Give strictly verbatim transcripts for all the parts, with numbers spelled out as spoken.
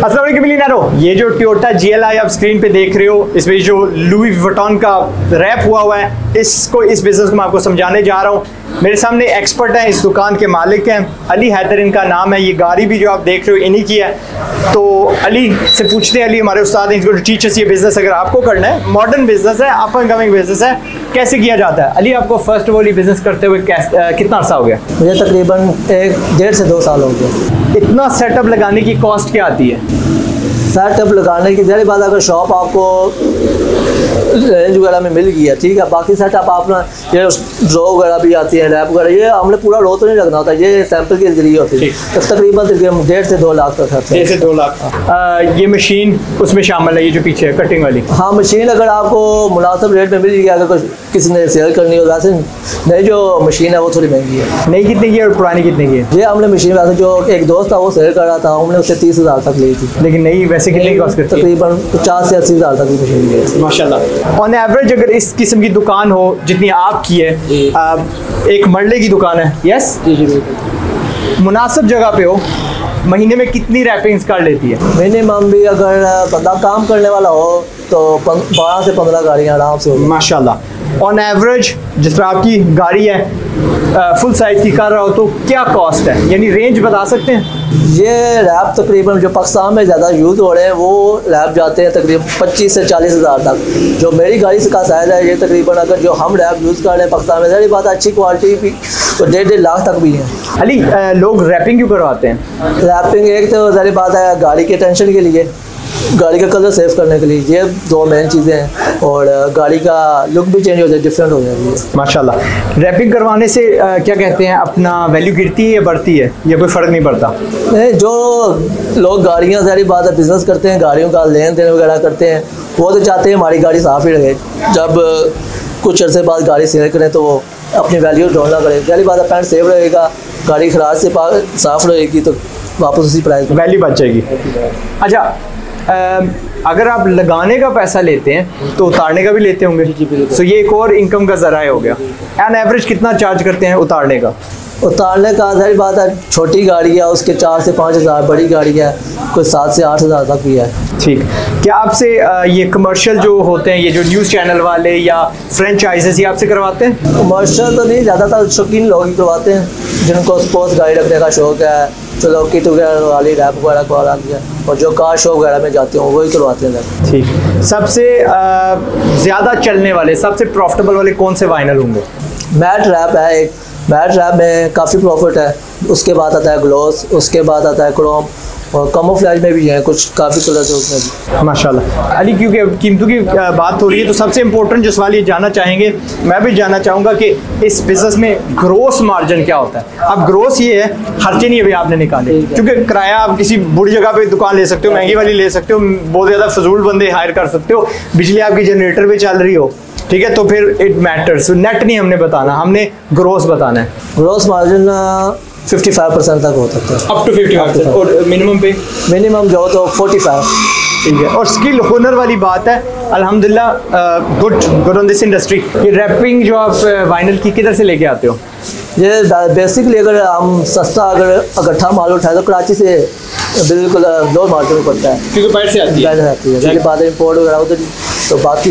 अस्सलाम वालेकुम मिलियनेरो, ये जो टोयोटा जी एल आई आप स्क्रीन पे देख रहे हो, इसमें जो लुई वुइटन का रैप हुआ हुआ है, इसको इस बिज़नेस को मैं आपको समझाने जा रहा हूँ। मेरे सामने एक्सपर्ट हैं, इस दुकान के मालिक हैं, अली हैदर इनका नाम है। ये गाड़ी भी जो आप देख रहे हो इन्हीं की है। तो अली से पूछते हैं, अली हमारे उस्ताद हैं, इनको टीच अस ये बिज़नेस अगर आपको करना है, मॉडर्न बिज़नेस है, अप एंड कमिंग बिज़नेस है, कैसे किया जाता है। अली आपको फर्स्ट ऑफ ऑल ये बिज़नेस करते हुए कितना अर्सा हो गया? मुझे तकरीबन एक डेढ़ से दो साल हो गए। इतना सेटअप लगाने की कॉस्ट क्या आती है? सेटअप लगाने की ज़्यादा बात, अगर शॉप आपको रेंज वगैरह में मिल गई है, ठीक है। बाकी सेटअप अपना ये ड्रॉ वगैरह भी आती है, रैप वगैरह, ये हमने पूरा रो तो नहीं लगना होता, ये सैंपल के जरिए होती है। तो तकरीबन डेढ़ से दो लाख तक खर्च है। डेढ़ से दो लाख आ, ये मशीन उसमें शामिल है, ये जो पीछे है कटिंग वाली? हाँ, मशीन अगर आपको मुनासिब रेट में मिल गई, अगर कुछ किसी ने सेल करनी हो, वैसे नई जो मशीन है वो थोड़ी महंगी है। नई कितने की है और पुरानी कितने की है? ये हमने मशीन वैसे जो एक दोस्त था वो सेल कर रहा था, हमने उससे तीस हज़ार तक ली थी। लेकिन नई वैसे कितने की कॉस्ट करती है? तकरीबन पचास से अस्सी हज़ार तक की मशीन ली है माशाल्लाह। ऑन एवरेज अगर इस किस्म की दुकान हो जितनी आपकी है, आ, एक मरले की दुकान है, यस जी जी बिल्कुल, मुनासिब जगह पे हो, महीने में कितनी रैपिंग्स कर लेती है? मिनिमम भी अगर बंदा काम करने वाला हो तो बारह से पंद्रह गाड़ियाँ आराम से होगी माशाल्लाह। ऑन एवरेज जिस तरह आपकी गाड़ी है फुल साइज की कर रहा हो तो क्या कॉस्ट है, यानी रेंज बता सकते हैं? ये रैप तकरीबन जो पाकिस्तान में ज़्यादा यूज़ हो रहे हैं वो रैप जाते हैं तकरीबन पच्चीस से चालीस हज़ार तक। जो मेरी गाड़ी से का साइज़ है, ये तकरीबन अगर जो हम रैप यूज़ कर रहे हैं पाकिस्तान में, सारी बात अच्छी क्वालिटी भी तो डेढ़ डेढ़ लाख तक भी है। अली लोग रैपिंग क्यों करवाते हैं? रैपिंग एक तो सारी बात है गाड़ी के टेंशन के लिए, गाड़ी का कलर सेव करने के लिए, ये दो मेन चीज़ें हैं, और गाड़ी का लुक भी चेंज हो जाए, डिफरेंट हो जाती है माशाल्लाह। रैपिंग करवाने से आ, क्या कहते हैं, अपना वैल्यू गिरती है या बढ़ती है, या कोई फ़र्क नहीं पड़ता? नहीं, जो लोग गाड़ियाँ सारी बात है बिज़नेस करते हैं, गाड़ियों का लेन देन वगैरह करते हैं, वो तो चाहते हैं हमारी गाड़ी साफ़ ही रहे। जब कुछ अर्से बाद गाड़ी सेल करें तो वो अपनी वैल्यू डाउन ना करें। पहली बात है पैंट सेव रहेगा, गाड़ी खराज से साफ़ रहेगी तो वापस उसी प्राइस में वैल्यू बच जाएगी। अच्छा, आ, अगर आप लगाने का पैसा लेते हैं तो उतारने का भी लेते होंगे, तो ये एक और इनकम का ज़राया हो गया। एन एवरेज कितना चार्ज करते हैं उतारने का? उतारने का सारी बात है, छोटी गाड़ी है उसके चार से पाँच हज़ार, बड़ी गाड़ी है कोई सात से आठ हज़ार तक भी है। ठीक, क्या आपसे ये कमर्शियल जो होते हैं, ये जो न्यूज़ चैनल वाले या फ्रेंचाइजेस, ये आपसे करवाते हैं? कमर्शियल तो नहीं, ज़्यादातर शौकीन लोग ही करवाते हैं, जिनको स्पोर्ट्स गाड़ी रखने का शौक़ है, चलो किट वगैरह वाली रैप वगैरह करवा दिया, और जो कार शो वगैरह में जाते हैं वही करवाते हैं। ठीक, सबसे ज़्यादा चलने वाले, सबसे प्रॉफिटेबल वाले कौन से वाइनल होंगे? मैट रैप है एक, मैट रैप में काफ़ी प्रॉफिट है। उसके बाद आता है ग्लॉस, उसके बाद आता है क्रोम, और कैमोफ्लेज में भी है कुछ काफ़ी कलर्स है उसमें भी माशाल्लाह। अली, क्योंकि कीमतों की बात हो रही है तो सबसे इम्पोर्टेंट जो सवाल ये जानना चाहेंगे, मैं भी जानना चाहूँगा कि इस बिज़नेस में ग्रोस मार्जिन क्या होता है? अब ग्रोस ये है, खर्चे नहीं अभी आपने निकाले, क्योंकि किराया आप किसी बुरी जगह पे दुकान ले सकते हो, महंगी वाली ले सकते हो, बहुत ज़्यादा फजूल बंदे हायर कर सकते हो, बिजली आपकी जनरेटर पे चल रही हो, ठीक है, तो फिर इट मैटर्स। नेट नहीं हमने बताना, हमने ग्रोस बताना है। Gross margin fifty five percent तक हो सकता है, अप टू फिफ्टी फाइव, और मिनिमम पे मिनिमम जो तो फोर्टी फाइव। ठीक है, और स्किल हुनर वाली बात है, अल्हम्दुलिल्लाह good good on this industry. ये रैपिंग जो आप वाइनल की किधर से लेके आते हो? ये बेसिकली अगर हम सस्ता अगर इकट्ठा माल उठाए तो कराची से बिल्कुल लो मार्केट में पड़ता है, क्योंकि बाहर से आती है, बाहर से आती है, उसके बाद इम्पोर्ट वगैरह उधर। तो बाकी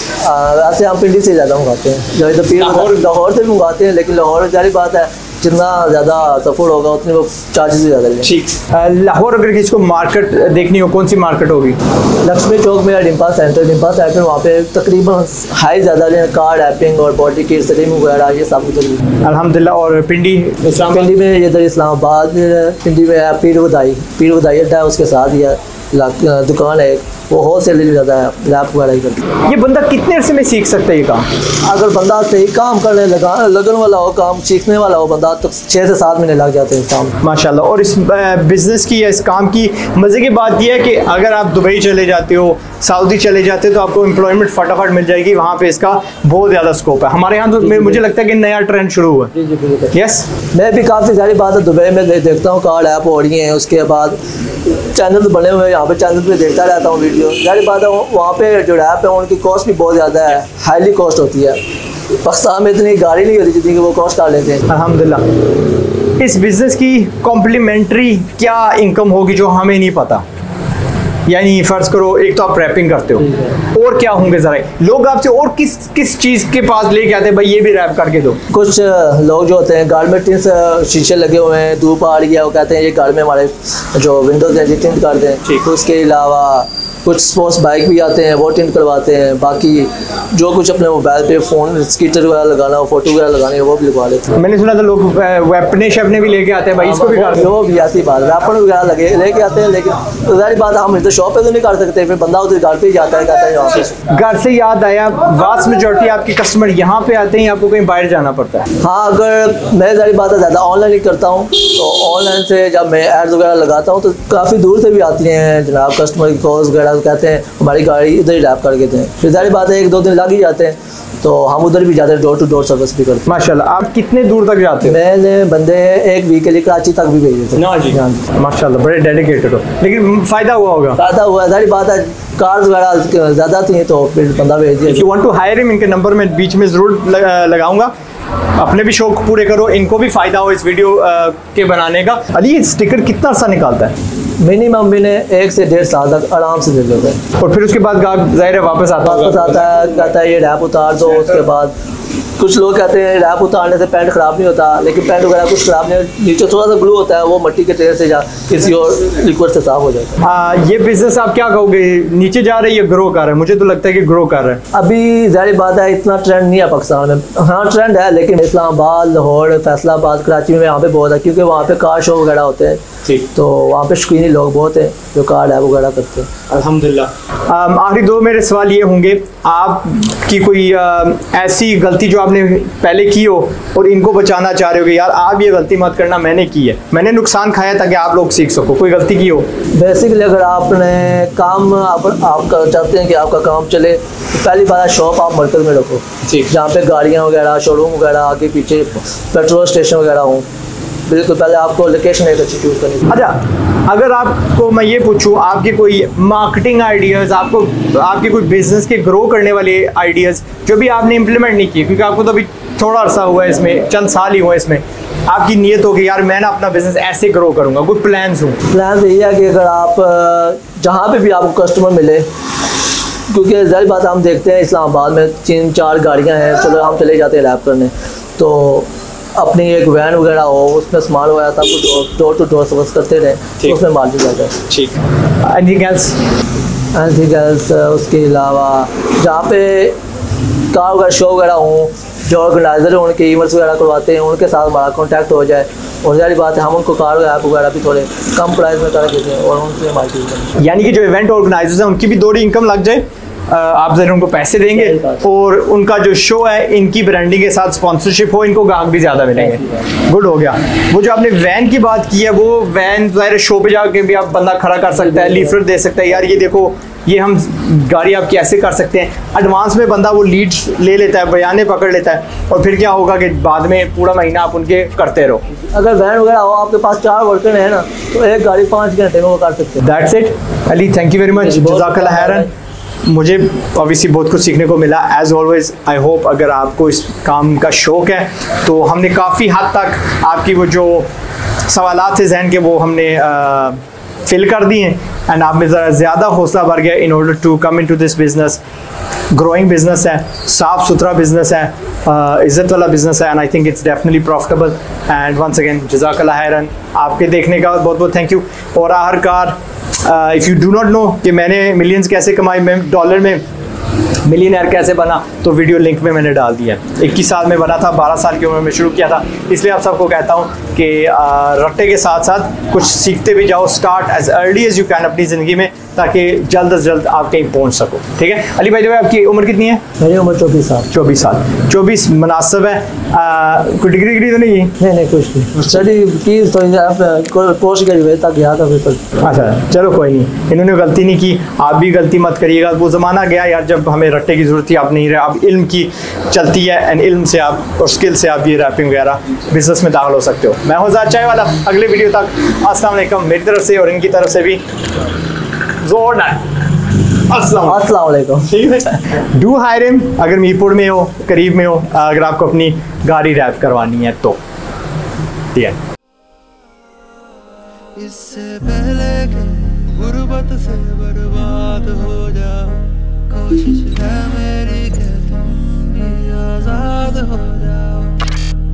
वैसे हम पिंडी से ज़्यादा मंगाते हैं, जो इधर पीर लाहौर से भी मंगाते हैं, लेकिन लाहौर में सारी बात है जितना ज़्यादा सफर होगा उतने वो चार्जेस भी ज़्यादा लेंगे। ठीक, लाहौर अगर किसी को मार्केट देखनी हो, कौन सी मार्केट होगी? लक्ष्मी चौक में डिम्पा सेंटर, डिम्पा सेंटर वहाँ पे तकरीबन हाई ज़्यादा लें, कार रैपिंग और बॉडी किट रिम वगैरह ये सब कुछ अल्हम्दुलिल्लाह। और पिंडी पिंडी में इधर इस्लामाबाद पिंडी में है पीर वदाई, पीर वदाई अड्डा है, उसके साथ ही है दुकान है, वो होल सेल ज़्यादा है, रैप वगैरह ही करती है। ये बंदा कितने अरसे में सीख सकता है ये काम? अगर बंदा सही काम करने लगा लगन वाला हो, काम सीखने वाला हो बंदा, तो छः से सात महीने लग जाते हैं काम माशाल्लाह। और इस बिज़नेस की या इस काम की मज़े की बात यह है कि अगर आप दुबई चले जाते हो, सऊदी चले जाते हो, तो आपको एम्प्लॉयमेंट फटाफट मिल जाएगी, वहाँ पे इसका बहुत ज़्यादा स्कोप है। हमारे यहाँ तो मुझे लगता है कि नया ट्रेंड शुरू हुआ है। जी जी बिल्कुल, यस, मैं भी काफ़ी सारी बात है दुबई में देखता हूँ, कार ऐप हो रही हैं, उसके बाद चैनल बने हुए हैं, यहाँ पे चैनल पे देखता रहता हूँ वीडियो। सारी बात है वहाँ पे जो ऐप है उनकी कॉस्ट भी बहुत ज़्यादा है, हाईली कॉस्ट होती है। पाकिस्तान में इतनी गाड़ी नहीं होती जितनी कि वो कॉस्ट कर लेते हैं। अल्हम्दुलिल्लाह। इस बिज़नेस की कॉम्प्लीमेंट्री क्या इनकम होगी जो हमें नहीं पता? यानी फर्ज करो एक तो आप रैपिंग करते हो, और क्या होंगे जरा लोग आपसे और किस किस चीज़ के पास लेके आते हैं भाई ये भी रैप करके दो? कुछ लोग जो होते हैं घर में टिन शीशे लगे हुए हैं, धूप आ रही है, वो कहते हैं ये घर में हमारे जो विंडोज हैं टिंट कर दें। उसके अलावा कुछ स्पोर्ट्स बाइक भी आते हैं वो टिंट करवाते हैं। बाकी जो कुछ अपने मोबाइल पे फ़ोन स्कीटर वगैरह लगाना हो, फोटो वगैरह लगाने वो भी लगवा लेते हैं। मैंने सुना था लोग वेपने शपने भी लेके आते हैं भाई, इसको भी कर दो। वो भी ऐसी बात, वेपन वगैरह लगे लेके आते हैं, लेकिन तो सारी बात हम तो शॉप पे तो नहीं कर सकते, फिर बंदा उधर घर पे ही जाता है, कहता है यहाँ पे। घर से याद आया, वास्ट मेजॉरिटी आपके कस्टमर यहाँ पे आते हैं, आपको कहीं बाहर जाना पड़ता है? हाँ, अगर मैं सारी बात है ज़्यादा ऑनलाइन ही करता हूँ, तो ऑनलाइन से जब मैं एड्स वगैरह लगाता हूँ तो काफ़ी दूर से भी आती हैं जनाब कस्टमर की कॉल्स वगैरह, कहते हैं हमारी गाड़ी इधर ही रैप करके दें। फिर सारी बात है एक दो दिन लग ही जाते हैं, तो हम उधर भी जाते हैं, डोर टू डोर सर्विस भी करते हैं। माशाल्लाह। आप कितने दूर तक जाते हैं? मैंने बंदे एक वीक के लिए कराची तक भी भेजे थे। ना जी, माशाल्लाह बड़े डेडिकेटेड हो, लेकिन फ़ायदा हुआ होगा? फ़ायदा हुआ, सारी बात है कार्स वगैरह ज़्यादा थी तो फिर बंदा भेज दिया। If you want to hire him, इनके नंबर मैं बीच में ज़रूर लगाऊंगा, अपने भी शौक पूरे करो, इनको भी फ़ायदा हो इस वीडियो के बनाने का। अली ये स्टिकर कितना अर्सा निकालता है? मिनिमम मैंने एक से डेढ़ साल तक आराम से दे देते हैं। और फिर उसके बाद गाहक ज़ाहिर है वापस आता वापस आता है, कहता है ये रैप उतार दो। उसके बाद कुछ लोग कहते हैं रैप उतारने से पैंट ख़राब नहीं होता, लेकिन पैंट वगैरह कुछ ख़राब नहीं, नीचे थोड़ा सा ग्लू होता है, वो मिट्टी के ट्रेन से जा किसी और लिक्विड से साफ हो जाता है। हाँ, ये बिजनेस आप क्या कहोगे, नीचे जा रही है ग्रो कर रहा है? मुझे तो लगता है कि ग्रो कर रहा है। अभी ज़ाहिर बात है इतना ट्रेंड नहीं है पाकिस्तान में। हाँ ट्रेंड है, लेकिन इस्लामाबाद, लाहौर, फैसलाबाद, कराची में यहाँ पे बहुत है, क्योंकि वहाँ पे कार शो वगैरह होते हैं, तो वहाँ पे शौकीनी लोग बहुत हैं जो कार रैप वगैरह करते हैं। अल्हम्दुलिल्लाह। आखिरी दो मेरे सवाल ये होंगे, आपकी कोई आ, ऐसी गलती जो आपने पहले की हो और इनको बचाना चाह रहे हो कि यार आप ये गलती मत करना, मैंने की है, मैंने नुकसान खाया ताकि आप लोग सीख सको, कोई गलती की हो? बेसिकली अगर आपने काम आप, आप चाहते हैं कि आपका काम चले, तो पहली बात शॉप आप मरकज़ में रखो, जहाँ पे गाड़ियाँ वगैरह, शोरूम वगैरह, आगे पीछे पेट्रोल स्टेशन वगैरह हों। बिल्कुल पहले आपको लोकेशन एक अच्छी चूज़ करनी। अच्छा, अगर आपको मैं ये पूछूं, आपके कोई मार्केटिंग आइडियाज़, आपको आपके कोई बिजनेस के ग्रो करने वाले आइडियाज़ जो भी आपने इम्प्लीमेंट नहीं किए, क्योंकि आपको तो अभी थोड़ा अर्सा हुआ है इसमें, चंद साल ही हुआ है इसमें, आपकी नीयत हो कि यार मैं ना अपना बिजनेस ऐसे ग्रो करूँगा, कोई प्लान्स हो? प्लान यही है कि अगर आप जहाँ पे भी आपको कस्टमर मिले, क्योंकि ज़ाहिर बात हम देखते हैं इस्लामाबाद में तीन चार गाड़ियाँ हैं, चलो हम चले जाते हैं रैप करने, तो अपनी एक वैन वगैरह हो, उसमें सामान वगैरह सब कुछ डोर टू डोर सर्विस करते रहे, तो उसमें माल भी जाता है। ठीक। Anything else? एनीथिंग एल्स उसके अलावा जहाँ पे कार वगैरह शो वगैरह हों, जो ऑर्गेनाइजर हैं उनके इवेंट्स वगैरह करवाते हैं, उनके साथ हमारा कॉन्टैक्ट हो जाए, और सारी बात है हम उनको कार ऐप वगैरह भी थोड़े कम प्राइस में कर देते हैं और उनसे हमारी चीज़ करते हैं। यानी कि जो इवेंट ऑर्गेनाइजर्स हैं उनकी भी थोड़ी इनकम लग जाए, आप ज़रा उनको पैसे देंगे और उनका जो शो है इनकी ब्रांडिंग के साथ स्पॉन्सरशिप हो, इनको ग्राहक भी ज़्यादा मिलेंगे। गुड हो गया। वो जो आपने वैन की बात की है, वो वैन ज़ाहिर शो पे जाके भी आप बंदा खड़ा कर सकता है, लीफलेट दे सकता है, यार ये देखो ये हम गाड़ी आप कैसे कर सकते हैं। एडवांस में बंदा वो लीड्स ले लेता है, बयाने पकड़ लेता है, और फिर क्या होगा कि बाद में पूरा महीना आप उनके करते रहो। अगर वैन वगैरह हो, आपके पास चार वर्कर है ना, तो एक गाड़ी पाँच घंटे में वो कर सकते हैं। That's it Ali, thank you very much, जज़ाकल्लाह खैरन। मुझे ऑब्वियसली बहुत कुछ सीखने को मिला एज़ ऑलवेज़। आई होप अगर आपको इस काम का शौक़ है तो हमने काफ़ी हद तक आपकी वो जो सवालात थे जहन के वो हमने फिल कर दिए एंड आप में ज़रा ज़्यादा हौसला बढ़ गया in order to come in to this business. Growing business है, साफ़ सुथरा बिजनेस है, इज़्ज़त वाला बिजनेस है, and I think it's definitely profitable. And once again जज़ाकल्लाह खैरन, आपके देखने का बहुत बहुत थैंक यू। और आखिरकार if you do not know कि मैंने मिलियंस कैसे कमाई, मैं डॉलर में मिलियनर कैसे बना, तो वीडियो लिंक में मैंने डाल दिया। इक्कीस साल में बना था, बारह साल की उम्र में शुरू किया था, इसलिए आप सबको कहता हूँ कि रट्टे के साथ साथ कुछ सीखते भी जाओ, start as early as you can अपनी ज़िंदगी में, ताकि जल्द से जल्द आप कहीं पहुँच सको। ठीक है अली भाई, जो आपकी उम्र कितनी है? मेरी उम्र चौबीस साल। चौबीस साल चौबीस मुनासिब है। आ, कोई डिग्री डिग्री तो नहीं? नहीं नहीं कुछ नहीं, स्टडी की तो पोस्ट ग्रेजुएट तक गया था पेपर। अच्छा चलो कोई नहीं, इन्होंने गलती नहीं की, आप भी गलती मत करिएगा। वो ज़माना गया यार जब हमें रट्टे की ज़रूरत थी, आप नहीं रहे, अब इल्म की चलती है, एंड इल्म से आप और स्किल से आप ये रैपिंग वगैरह बिजनेस में दाखिल हो सकते हो। मैं हूँ ज़ाद चाय वाला, अगले वीडियो तक अस्सलाम वालेकुम मेरी तरफ से और इनकी तरफ से भी जोरदार अस्सलाम वालेकुम। ठीक है, डू हायर हिम अगर मीरपुर में हो, करीब में हो, अगर आपको अपनी गाड़ी रैप करवानी है तो। ठीक है, इससे पहले गुर्बत से कोशिश है मेरी कि तुम भी आजाद हो